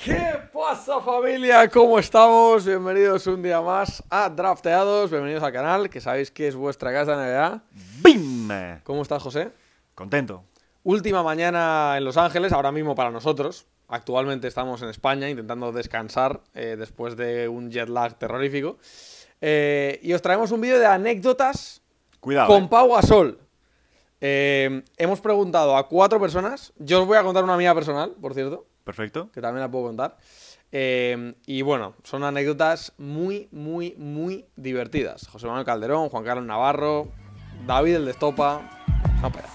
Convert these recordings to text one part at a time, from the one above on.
¿Qué pasa, familia? ¿Cómo estamos? Bienvenidos un día más a Drafteados. Bienvenidos al canal, que sabéis que es vuestra casa de NBA. ¡Bim! ¿Cómo estás, José? Contento. Última mañana en Los Ángeles, ahora mismo para nosotros. Actualmente estamos en España intentando descansar después de un jet lag terrorífico. Y os traemos un vídeo de anécdotas Cuidado. con Pau Gasol. Hemos preguntado a 4 personas. Yo os voy a contar una mía personal, por cierto, Perfecto. que también la puedo contar. Y bueno, son anécdotas muy divertidas. José Manuel Calderón, Juan Carlos Navarro, David el de Estopa. Vamos para allá.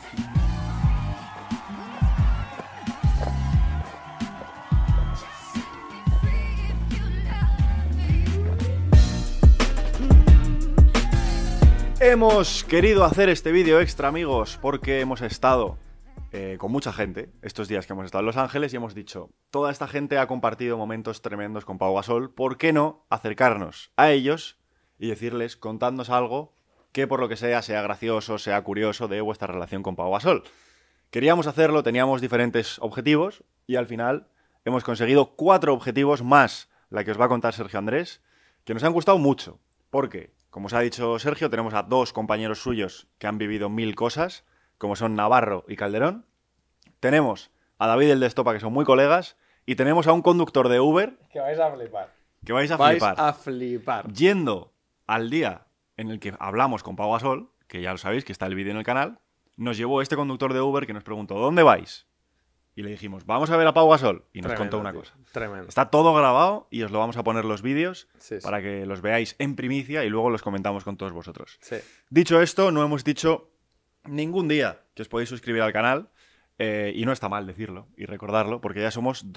Hemos querido hacer este vídeo extra, amigos, porque hemos estado con mucha gente estos días que hemos estado en Los Ángeles y hemos dicho, toda esta gente ha compartido momentos tremendos con Pau Gasol, ¿por qué no acercarnos a ellos y decirles, contadnos algo que por lo que sea gracioso, sea curioso de vuestra relación con Pau Gasol? Queríamos hacerlo, teníamos diferentes objetivos y al final hemos conseguido 4 objetivos más la que os va a contar Sergio Andrés, que nos han gustado mucho, porque, como os ha dicho Sergio, tenemos a 2 compañeros suyos que han vivido 1000 cosas, como son Navarro y Calderón. Tenemos a David el de Estopa, que son muy colegas, y tenemos a un conductor de Uber Que vais a flipar. que vais a Vais flipar. a flipar. Yendo al día en el que hablamos con Pau Gasol, que ya lo sabéis, que está el vídeo en el canal, nos llevó este conductor de Uber que nos preguntó, ¿dónde vais? Y le dijimos, vamos a ver a Pau Gasol. Y nos contó una tío, cosa. Tremendo. Está todo grabado y os lo vamos a poner los vídeos Sí. para que los veáis en primicia y luego los comentamos con todos vosotros. Sí. Dicho esto, no hemos dicho ningún día que os podéis suscribir al canal y no está mal decirlo y recordarlo porque ya somos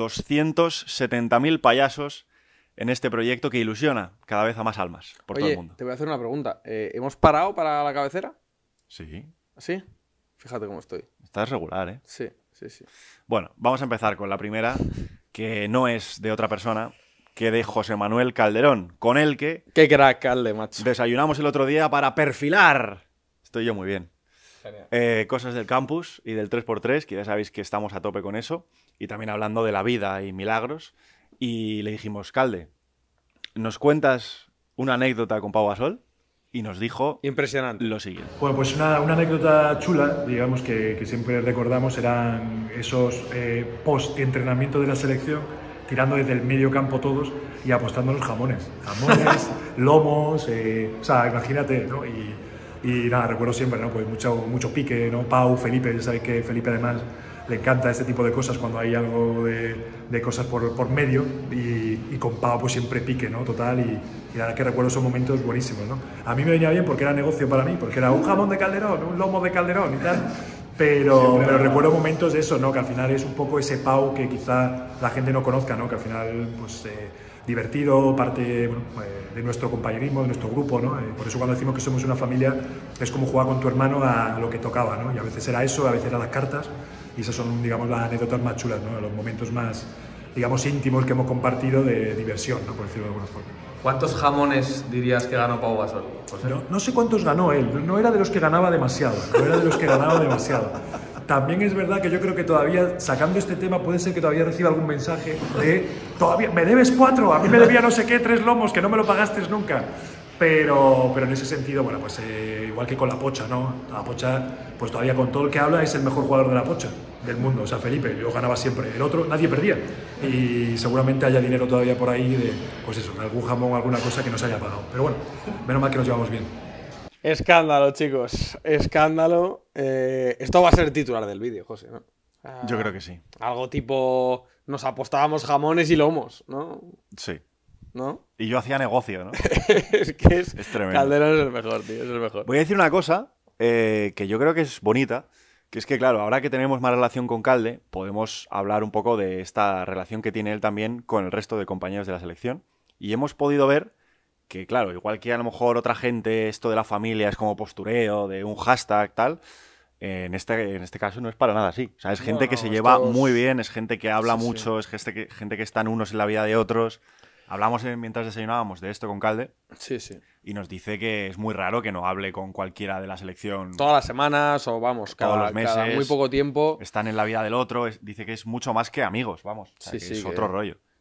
270.000 payasos en este proyecto que ilusiona cada vez a más almas por todo Oye, el mundo. te voy a hacer una pregunta. ¿Hemos parado para la cabecera? Sí, ¿Sí? Fíjate cómo estoy. estás regular, ¿eh? Sí. Bueno, vamos a empezar con la primera, que no es de otra persona que de José Manuel Calderón, con el que Qué crack, Calde, macho. desayunamos el otro día para perfilar. Estoy yo muy bien. Genial. Cosas del campus y del 3x3, que ya sabéis que estamos a tope con eso. Y también hablando de la vida y milagros. Y le dijimos, Calde, ¿nos cuentas una anécdota con Pau Gasol? Y nos dijo Impresionante. lo siguiente. Bueno, pues una anécdota chula, digamos, que siempre recordamos, eran esos post-entrenamiento de la selección, tirando desde el medio campo todos y apostando los jamones. Jamones, lomos, o sea, imagínate, ¿no? Y nada, recuerdo siempre, ¿no? Pues mucho pique, ¿no? Pau, Felipe, ya sabéis que Felipe además le encanta este tipo de cosas cuando hay algo de cosas por medio y con Pau pues siempre pique, ¿no? Total y la verdad que recuerdo esos momentos buenísimos, ¿no? A mí me venía bien porque era negocio para mí, porque era un jamón de Calderón, un lomo de Calderón y tal, pero recuerdo momentos de eso, ¿no? Que al final es un poco ese Pau que quizá la gente no conozca, ¿no? Que al final pues divertido, parte bueno, de nuestro compañerismo, de nuestro grupo, ¿no? Por eso cuando decimos que somos una familia es como jugar con tu hermano a lo que tocaba, ¿no? Y a veces era eso, a veces eran las cartas. Y esas son, digamos, las anécdotas más chulas, ¿no? Los momentos más, digamos, íntimos que hemos compartido de diversión, ¿no? Por decirlo de alguna forma. ¿Cuántos jamones dirías que ganó Pau Gasol? No sé cuántos ganó él, no era de los que ganaba demasiado, no era de los que ganaba demasiado. También es verdad que yo creo que todavía, sacando este tema, puede ser que todavía reciba algún mensaje de todavía, me debes 4, a mí me debía no sé qué, 3 lomos, que no me lo pagaste nunca. Pero en ese sentido, bueno, pues igual que con la Pocha, ¿no? La Pocha, pues todavía con todo el que habla, es el mejor jugador de la Pocha del mundo. O sea, Felipe, yo ganaba siempre. El otro, nadie perdía. Y seguramente haya dinero todavía por ahí de, pues eso, de algún jamón, alguna cosa que no se haya pagado. Pero bueno, menos mal que nos llevamos bien. Escándalo, chicos. Escándalo. Esto va a ser el titular del vídeo, José, ¿no? Yo creo que sí. Algo tipo, nos apostábamos jamones y lomos, ¿no? Sí. ¿No? Y yo hacía negocio, ¿no? Es que Es tremendo. Calderón es el mejor, tío, es el mejor. Voy a decir una cosa que yo creo que es bonita, que es que, claro, ahora que tenemos más relación con Calde, podemos hablar un poco de esta relación que tiene él también con el resto de compañeros de la selección. Y hemos podido ver que, claro, igual que a lo mejor otra gente, esto de la familia es como postureo, de un hashtag, tal, en este caso no es para nada así. O sea, es gente que se lleva muy bien, es gente que habla mucho, es gente que están unos en la vida de otros. Hablamos mientras desayunábamos de esto con Calde. Sí. Y nos dice que es muy raro que no hable con cualquiera de la selección. Todas las semanas o vamos, todos los meses. cada muy poco tiempo. Están en la vida del otro. Dice que es mucho más que amigos, vamos. O sea, que es otro rollo.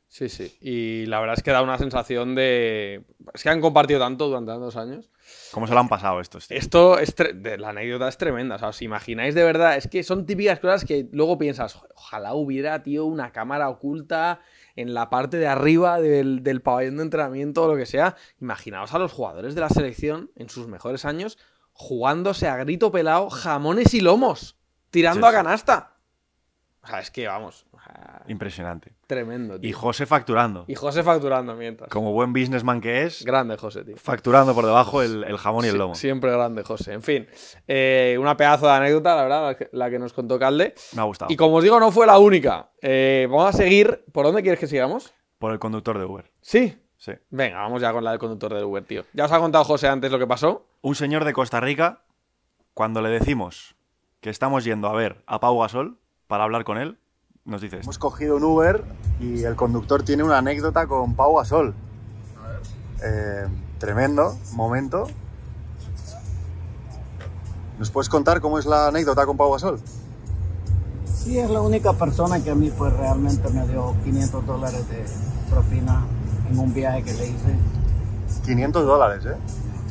Sí, sí. Y la verdad es que da una sensación de... Es que han compartido tanto durante tantos años. ¿Cómo se lo han pasado estos, tío? Esto es... La anécdota es tremenda. O sea, os imagináis de verdad... Es que son típicas cosas que luego piensas, ojalá hubiera, tío, una cámara oculta en la parte de arriba del pabellón de entrenamiento o lo que sea. Imaginaos a los jugadores de la selección en sus mejores años jugándose a grito pelado jamones y lomos, tirando a canasta. O sea, es que vamos... Impresionante. Tremendo, tío. Y José facturando. Y José facturando mientras. Como buen businessman que es, Grande José, tío. facturando por debajo el jamón y el lomo. Siempre grande José. En fin, una pedazo de anécdota, la verdad, la que nos contó Calde. Me ha gustado. Y como os digo, no fue la única. Vamos a seguir. ¿Por dónde quieres que sigamos? Por el conductor de Uber. ¿Sí? Sí. Venga, vamos ya con la del conductor del Uber, tío. Ya os ha contado José antes lo que pasó. Un señor de Costa Rica, cuando le decimos que estamos yendo a ver a Pau Gasol para hablar con él, nos dice esto. Hemos cogido un Uber y el conductor tiene una anécdota con Pau Gasol. Tremendo momento. ¿Nos puedes contar cómo es la anécdota con Pau Gasol? Sí, es la única persona que a mí pues realmente me dio $500 de propina en un viaje que le hice. $500, ¿eh?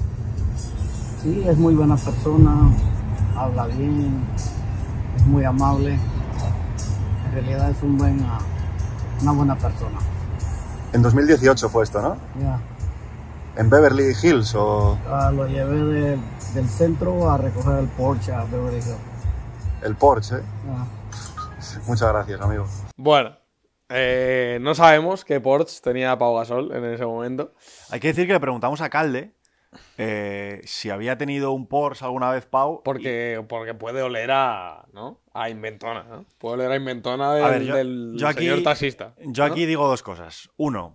Sí, es muy buena persona, habla bien, es muy amable. En realidad es una buena persona. En 2018 fue esto, ¿no? Ya. ¿En Beverly Hills o...? Lo llevé del centro a recoger el Porsche a Beverly Hills. El Porsche, ¿eh? Ya. Muchas gracias, amigo. Bueno, no sabemos qué Porsche tenía Pau Gasol en ese momento. Hay que decir que le preguntamos a Calde si había tenido un Porsche alguna vez Pau. Porque puede oler a, ¿no? A inventona, ¿no? Puede oler a inventona A ver, del yo aquí, señor taxista. Yo aquí digo dos cosas. Uno,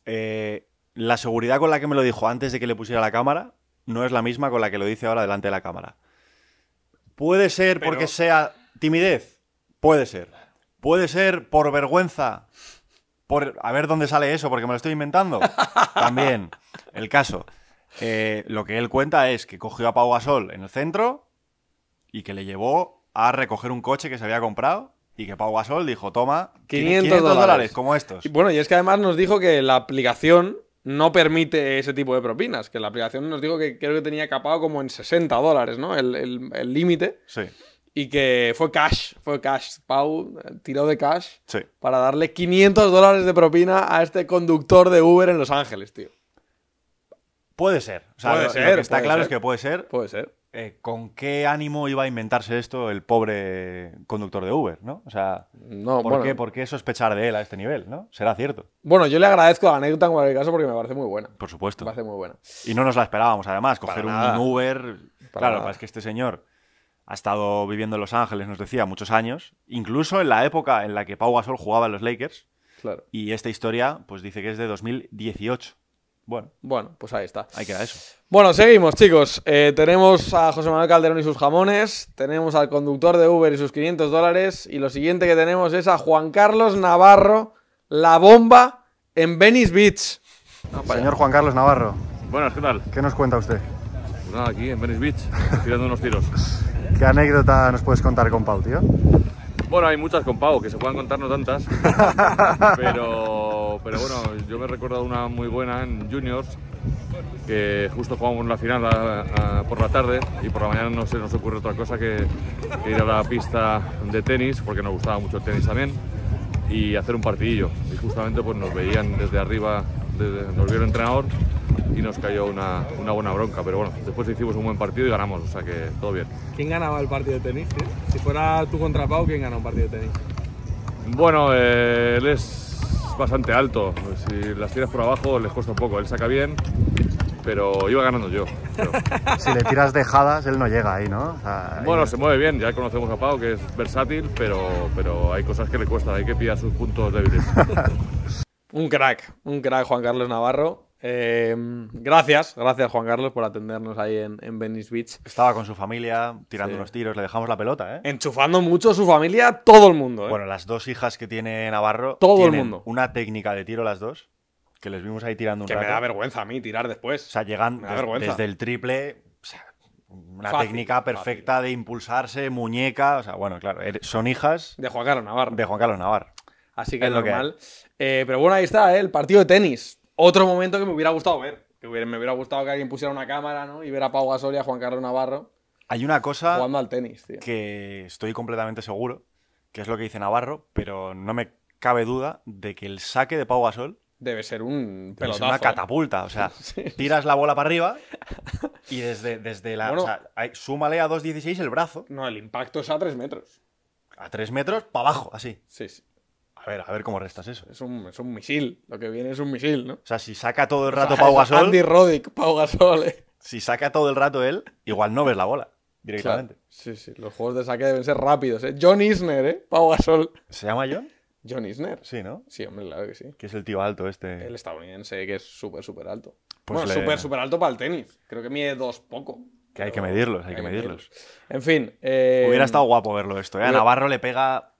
la seguridad con la que me lo dijo antes de que le pusiera la cámara no es la misma con la que lo dice ahora delante de la cámara. Puede ser porque sea timidez. Puede ser. Puede ser por vergüenza. Por a ver dónde sale eso, porque me lo estoy inventando. También, el caso. Lo que él cuenta es que cogió a Pau Gasol en el centro y que le llevó a recoger un coche que se había comprado y que Pau Gasol dijo, toma, $500 como estos. Y bueno, y es que además nos dijo que la aplicación no permite ese tipo de propinas, que la aplicación nos dijo que creo que tenía capado como en $60, ¿no? El límite. Sí. Y que fue cash. Pau tiró de cash Sí. para darle $500 de propina a este conductor de Uber en Los Ángeles, tío. Puede ser. O sea, Puede lo ser, que está puede claro ser. es que puede ser. Puede ser. ¿Con qué ánimo iba a inventarse esto el pobre conductor de Uber, ¿no? O sea, No, ¿por qué sospechar de él a este nivel, no? Será cierto. Bueno, yo le agradezco la anécdota en cualquier caso porque me parece muy buena. Por supuesto. Me parece muy buena. Y no nos la esperábamos, además, coger Para nada. un Uber. Para Claro, nada. es que este señor ha estado viviendo en Los Ángeles, nos decía, muchos años, incluso en la época en la que Pau Gasol jugaba en los Lakers. Claro. Y esta historia, pues dice que es de 2018. Bueno, pues ahí está. Ahí queda eso. Bueno, seguimos, chicos. Tenemos a José Manuel Calderón y sus jamones. Tenemos al conductor de Uber y sus $500. Y lo siguiente que tenemos es a Juan Carlos Navarro, la bomba, en Venice Beach. Señor Juan Carlos Navarro, Buenas, ¿qué tal? ¿qué nos cuenta usted? Pues nada, aquí en Venice Beach, tirando unos tiros. ¿Qué anécdota nos puedes contar con Pau, tío? Bueno, hay muchas con Pau, que se puedan contar no tantas, pero bueno, yo me he recordado una muy buena en Juniors, que justo jugamos la final por la tarde y por la mañana no se nos ocurre otra cosa que ir a la pista de tenis, porque nos gustaba mucho el tenis también, y hacer un partidillo. Y justamente pues nos veían desde arriba, nos vio el entrenador y nos cayó una buena bronca, pero bueno, después hicimos un buen partido y ganamos, o sea que todo bien. ¿Quién ganaba el partido de tenis, tío? Si fuera tú contra Pau, ¿quién gana un partido de tenis? Bueno, él es bastante alto, si las tiras por abajo les cuesta un poco, él saca bien, pero iba ganando yo. Si le tiras dejadas, él no llega ahí, ¿no? O sea, Bueno, se mueve bien, ya conocemos a Pau, que es versátil, pero hay cosas que le cuestan, hay que pillar sus puntos débiles. Un crack Juan Carlos Navarro. Gracias Juan Carlos por atendernos ahí en Venice Beach. Estaba con su familia tirando Sí. unos tiros, le dejamos la pelota, ¿eh? Enchufando mucho a su familia, todo el mundo, ¿eh? Bueno, las dos hijas que tiene Navarro Todo el tienen mundo. una técnica de tiro las dos, que les vimos ahí tirando un que rato. me da vergüenza a mí tirar después. O sea, llegan Me da vergüenza. desde el triple, o sea, una Fácil, técnica perfecta de impulsarse, muñeca, o sea, bueno, claro, son hijas De Juan Carlos Navarro. de Juan Carlos Navarro. Así que es lo que normal. Pero bueno, ahí está, el partido de tenis. Otro momento que me hubiera gustado ver. Me hubiera gustado que alguien pusiera una cámara, ¿no? Y ver a Pau Gasol y a Juan Carlos Navarro Hay una cosa jugando al tenis, tío. que estoy completamente seguro, que es lo que dice Navarro, pero no me cabe duda de que el saque de Pau Gasol Debe ser un es pelotazo. una catapulta. O sea, tiras la bola para arriba y desde la... Bueno. o sea, súmale a 2,16 el brazo. No, el impacto es a 3 metros. A 3 metros para abajo, así. Sí, sí. A ver cómo restas eso. Es un misil. Lo que viene es un misil, ¿no? O sea, si saca todo el rato O sea, Pau es Gasol, Andy Roddick, Pau Gasol, si saca todo el rato él, igual no ves la bola directamente. Claro. Sí, sí. Los juegos de saque deben ser rápidos, ¿eh? John Isner, ¿eh? Pau Gasol. ¿Se llama John? John Isner. Sí, ¿no? Sí, hombre, claro que sí. Que es el tío alto este. El estadounidense, que es súper alto. Pues bueno, súper alto para el tenis. Creo que mide 2 poco. Que hay que medirlos, hay que medirlos. En fin. Hubiera estado guapo verlo esto, ¿eh? A hubiera- Navarro le pega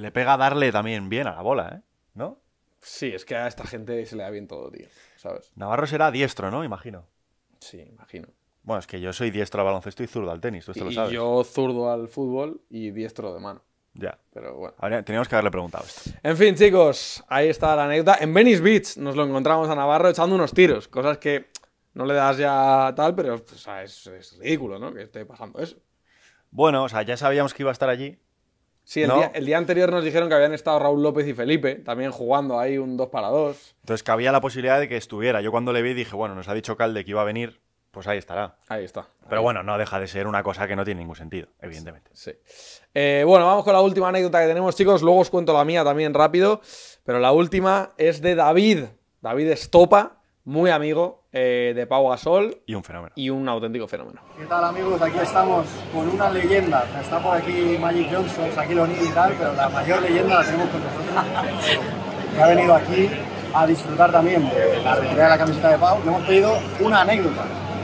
darle también bien a la bola, ¿eh? ¿No? Sí, es que a esta gente se le da bien todo, tío. ¿Sabes? Navarro será diestro, ¿no? Imagino. Sí, imagino. Bueno, es que yo soy diestro al baloncesto y zurdo al tenis, tú esto lo Y sabes. yo zurdo al fútbol y diestro de mano. Ya. Pero bueno. Teníamos que haberle preguntado esto. En fin, chicos, ahí está la anécdota. En Venice Beach nos lo encontramos a Navarro echando unos tiros. Cosas que no le das ya tal, pero o sea, es ridículo, ¿no? Que esté pasando eso. Bueno, o sea, ya sabíamos que iba a estar allí. Sí, No. el día anterior nos dijeron que habían estado Raúl López y Felipe también jugando ahí un 2 para 2. Entonces que había la posibilidad de que estuviera. Yo cuando le vi dije, bueno, nos ha dicho Calde que iba a venir, pues ahí estará. Ahí está. Pero bueno, no deja de ser una cosa que no tiene ningún sentido, evidentemente. Sí. Bueno, vamos con la última anécdota que tenemos, chicos. Luego os cuento la mía también rápido. Pero la última es de David. David Estopa, muy amigo de Pau Gasol Y un fenómeno. y un auténtico fenómeno. ¿Qué tal, amigos? Aquí estamos con una leyenda. Está por aquí Magic Johnson, Shaquille O'Neal y tal, pero la mayor leyenda la tenemos con nosotros. Que ha venido aquí a disfrutar también de la retirada de la camiseta de Pau. Le hemos pedido una anécdota.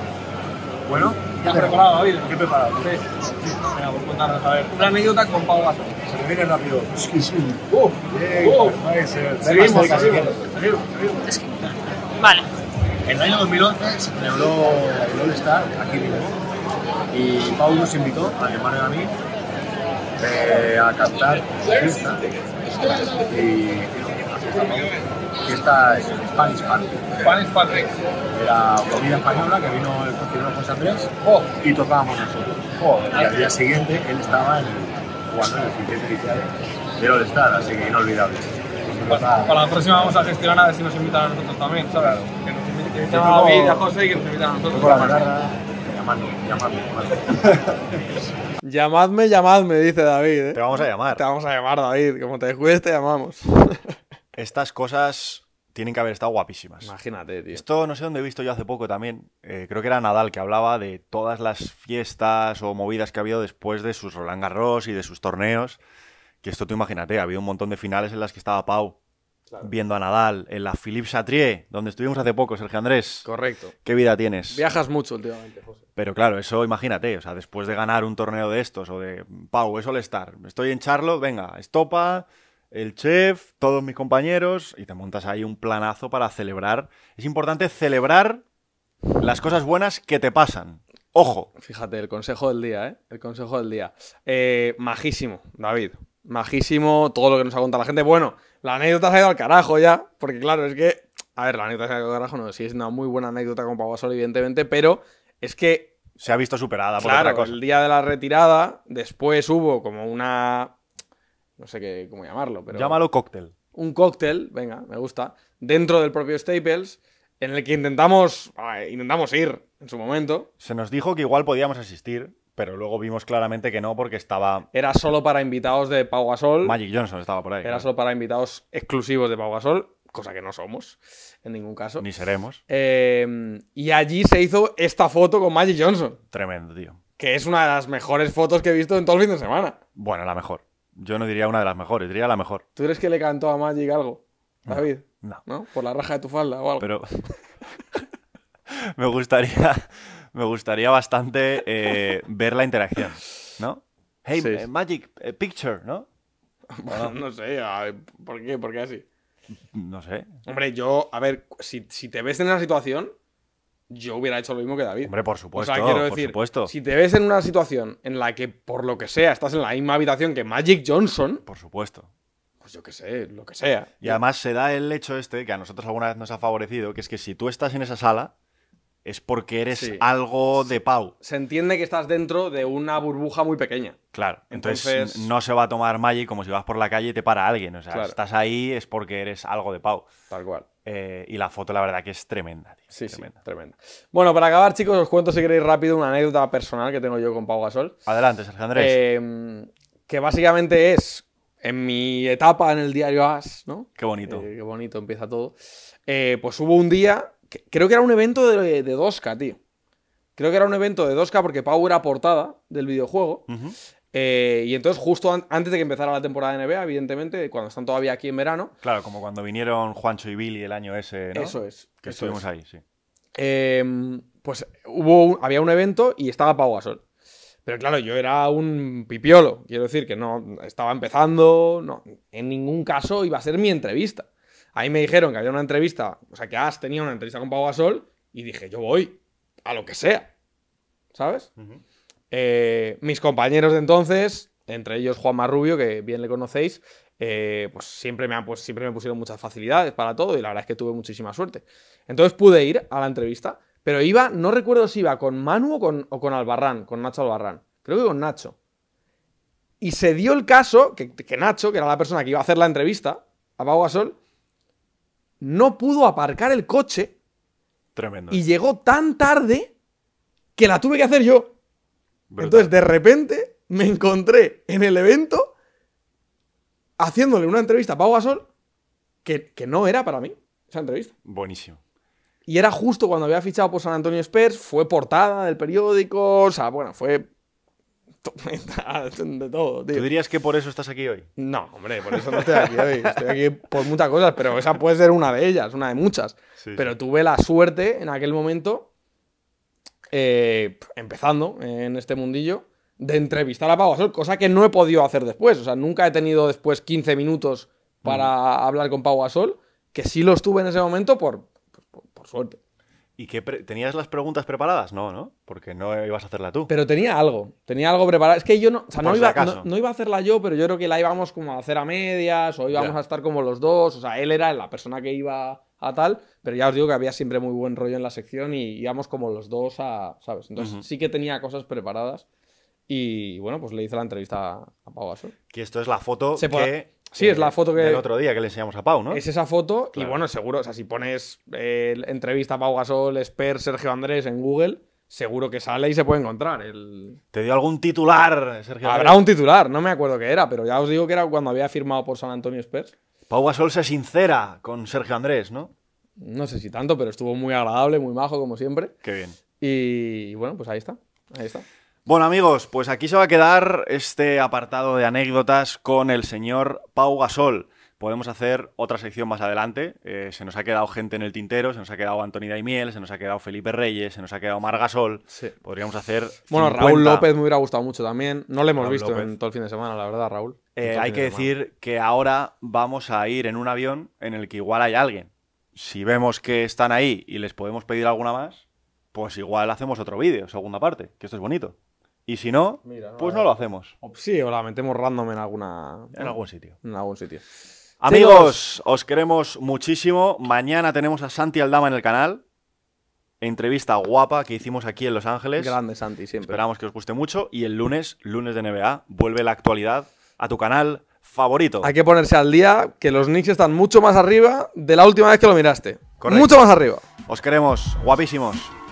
Bueno, ¿Qué has preparado, David? ¿qué he preparado? Sí. Venga, pues cuéntanos, a ver. Una anécdota con Pau Gasol. Se me viene rápido. Sí, sí. ¡Uf! Seguimos, Seguimos. Vale. En el año 2011 se celebró el All-Star aquí mismo y Pau nos invitó, a mi hermano y a mí, a cantar fiesta y fiesta es Spanish Party. Spanish Patrick. Era comida española que vino el cocinero José Andrés y tocábamos nosotros. Y al día siguiente él estaba jugando en el circuito inicial del All-Star, así que inolvidable. Para la próxima vamos a gestionar a ver si nos invitan a nosotros también, ¿sabes? Que nos inviten a David y a José y que nos invitan a nosotros. Con la guitarra, llamadme. Llamadme, dice David. ¿eh? Te vamos a llamar. Te vamos a llamar, David. Como te descuides, te llamamos. Estas cosas tienen que haber estado guapísimas. Imagínate, tío. Esto no sé dónde he visto yo hace poco también. Creo que era Nadal que hablaba de todas las fiestas o movidas que ha habido después de sus Roland Garros y de sus torneos. Que esto tú imagínate, ha habido un montón de finales en las que estaba Pau viendo a Nadal. En la Philippe Chatrier, donde estuvimos hace poco, Sergio Andrés. Correcto. ¿Qué vida tienes? Viajas mucho últimamente, José. Pero claro, eso imagínate, o sea, después de ganar un torneo de estos o de Pau, es All-Star, estoy en Charlotte, venga, Estopa, el chef, todos mis compañeros, y te montas ahí un planazo para celebrar. Es importante celebrar las cosas buenas que te pasan. Ojo. Fíjate, el consejo del día, ¿eh? El consejo del día. Majísimo, David. Majísimo todo lo que nos ha contado la gente. Bueno, la anécdota se ha ido al carajo ya, porque claro, es que... A ver, la anécdota se ha ido al carajo, no, sí es una muy buena anécdota con Pau Gasol, evidentemente, pero es que... Se ha visto superada por Claro, otra cosa. el día de la retirada, después hubo como una... No sé qué, cómo llamarlo, pero... Llámalo cóctel. Un cóctel, venga, me gusta, dentro del propio Staples, en el que intentamos ir en su momento. Se nos dijo que igual podíamos asistir, pero luego vimos claramente que no porque estaba... Era solo para invitados de Pau Gasol. Magic Johnson estaba por ahí. Era claro. solo para invitados exclusivos de Pau Gasol, cosa que no somos, en ningún caso. Ni seremos. Y allí se hizo esta foto con Magic Johnson, Tremendo, tío. que es una de las mejores fotos que he visto en todo el fin de semana. Bueno, la mejor. Yo no diría una de las mejores, diría la mejor. ¿Tú crees que le cantó a Magic algo, David? No. ¿No? Por la raja de tu falda o algo. Pero me gustaría bastante ver la interacción, ¿no? Hey, Sí. Magic, picture, ¿no? Bueno, no sé, ¿por qué? ¿Por qué así? No sé. Hombre, yo, a ver, si te ves en esa situación, yo hubiera hecho lo mismo que David. Hombre, por supuesto, o sea, quiero por decir, supuesto. si te ves en una situación en la que, por lo que sea, estás en la misma habitación que Magic Johnson, Por supuesto. pues yo qué sé, lo que sea. Y además se da el hecho este, que a nosotros alguna vez nos ha favorecido, que es que si tú estás en esa sala, es porque eres Sí. algo de Pau. Se entiende que estás dentro de una burbuja muy pequeña. Claro, entonces Entonces- no se va a tomar Magic como si vas por la calle y te para alguien. O sea, Claro. estás ahí es porque eres algo de Pau. Tal cual. Y la foto, la verdad, que es tremenda, tío. Sí, Tremenda. sí, tremenda. Bueno, para acabar, chicos, os cuento si queréis rápido una anécdota personal que tengo yo con Pau Gasol. Adelante, Sergio Andrés. Que básicamente es en mi etapa en el diario AS, ¿no? Qué bonito. Qué bonito empieza todo. Pues hubo un día, creo que era un evento de 2K, tío. Creo que era un evento de 2K porque Pau era portada del videojuego. Ujú. Y entonces, justo antes de que empezara la temporada de NBA, evidentemente, cuando están todavía aquí en verano. Claro, como cuando vinieron Juancho y Billy el año ese, ¿no? Eso es. Que eso estuvimos es. ahí, sí. Pues había un evento y estaba Pau Gasol. Pero claro, yo era un pipiolo. Quiero decir que no estaba empezando. No, en ningún caso iba a ser mi entrevista. Ahí me dijeron que había una entrevista. O sea, que As tenía una entrevista con Pau Gasol. Y dije, yo voy a lo que sea. ¿Sabes? Mis compañeros de entonces, entre ellos Juan Marrubio, que bien le conocéis, pues siempre me pusieron muchas facilidades para todo y la verdad es que tuve muchísima suerte. Entonces pude ir a la entrevista, pero iba, no recuerdo si iba con Manu o con Albarrán, con Nacho Albarrán. Creo que con Nacho. Y se dio el caso que Nacho, que era la persona que iba a hacer la entrevista a Pau Gasol, no pudo aparcar el coche Tremendo. y llegó tan tarde que la tuve que hacer yo. Brutal. Entonces, de repente, me encontré en el evento haciéndole una entrevista a Pau Gasol que no era para mí, esa entrevista. Buenísimo. Y era justo cuando había fichado por San Antonio Spurs, fue portada del periódico, o sea, bueno, fue de todo, tío. ¿Tú dirías que por eso estás aquí hoy? No, hombre, por eso no estoy aquí hoy. Estoy aquí por muchas cosas, pero esa puede ser una de ellas, una de muchas. Sí, Pero sí. tuve la suerte en aquel momento, empezando en este mundillo, de entrevistar a Pau Gasol, cosa que no he podido hacer después. O sea, nunca he tenido después 15 minutos para hablar con Pau Gasol, que sí los tuve en ese momento por suerte. ¿Y tenías las preguntas preparadas? No, ¿no? Porque no ibas a hacerla tú. Pero tenía algo preparado. Es que yo no, o sea, Por no si iba, acaso. no iba a hacerla yo, pero yo creo que la íbamos como a hacer a medias, o íbamos Ya. a estar como los dos. O sea, él era la persona que iba a tal, pero ya os digo que había siempre muy buen rollo en la sección y íbamos como los dos a, ¿sabes? Entonces sí que tenía cosas preparadas y bueno, pues le hice la entrevista a Pau Gasol. Que esto es la foto Sí, es la foto que... del otro día que le enseñamos a Pau, ¿no? Es esa foto Claro. y bueno, seguro, o sea, si pones entrevista a Pau Gasol, Spurs, Sergio Andrés en Google, seguro que sale y se puede encontrar. ¿Te dio algún titular, Sergio? Habrá un titular, no me acuerdo qué era, pero ya os digo que era cuando había firmado por San Antonio Spurs. Pau Gasol se sincera con Sergio Andrés, ¿no? No sé si tanto, pero estuvo muy agradable, muy majo, como siempre. Qué bien. Y bueno, pues ahí está. Ahí está. Bueno, amigos, pues aquí se va a quedar este apartado de anécdotas con el señor Pau Gasol. Podemos hacer otra sección más adelante. Se nos ha quedado gente en el tintero, se nos ha quedado Antoni Daimiel, se nos ha quedado Felipe Reyes, se nos ha quedado Marc Gasol. Sí. Podríamos hacer Bueno, 50. Raúl López me hubiera gustado mucho también. No le hemos Raúl visto López. en todo el fin de semana, la verdad, Raúl. Hay que decir que ahora vamos a ir en un avión en el que igual hay alguien. Si vemos que están ahí y les podemos pedir alguna más, pues igual hacemos otro vídeo, segunda parte, que esto es bonito. Y si no, Mira, no, pues no lo hacemos. Sí, o la metemos random en alguna... En algún sitio. En algún sitio. Amigos, os queremos muchísimo. Mañana tenemos a Santi Aldama en el canal. Entrevista guapa que hicimos aquí en Los Ángeles. Grande Santi, siempre. Esperamos que os guste mucho. Y el lunes de NBA, vuelve la actualidad a tu canal favorito. Hay que ponerse al día que los Knicks están mucho más arriba de la última vez que lo miraste. Correcto. Mucho más arriba. Os queremos, guapísimos.